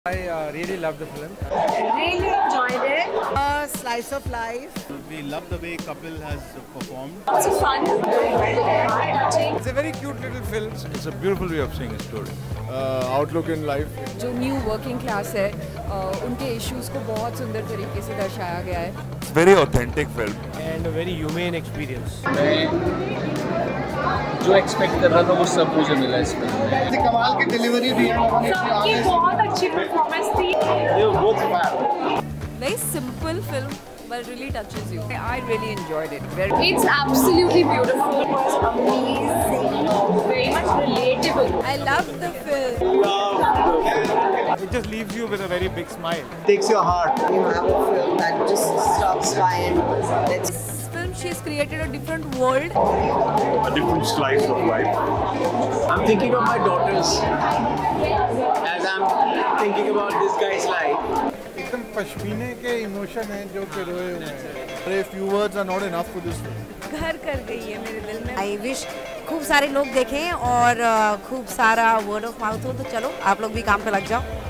I really loved the film. Really enjoyed it. A slice of life. We love the way Kapil has performed. It's fun. It's a very cute little film. It's a beautiful way of seeing a story. Outlook in life. जो new working class है उनके issues को बहुत सुंदर तरीके से दर्शाया गया है. It's very authentic film. And a very humane experience. जो एक्सपेक्ट कर रहा था वो सब मुझे मिला इस फिल्म में. कमाल की डिलीवरी दी है. सबकी बहुत अच्छी परफॉर्मेंस थी. Very simple film but really touches you. I really enjoyed it. It's absolutely beautiful. It was amazing. Very much relatable. I loved the film. It just leaves you with a very big smile. Takes your heart. You have a film that just stops by and This film, she's created a different world. A different slice of life. I'm thinking of my daughters as I'm thinking about this guy's life. एकदम पश्मीने के emotion हैं जो कि रोए हुए हैं. Very few words are not enough for this film. घर कर गई है मेरे दिल में. I wish खूब सारे लोग देखें और खूब सारा word of mouth हो. तो चलो आप लोग भी काम पे लग जाओ.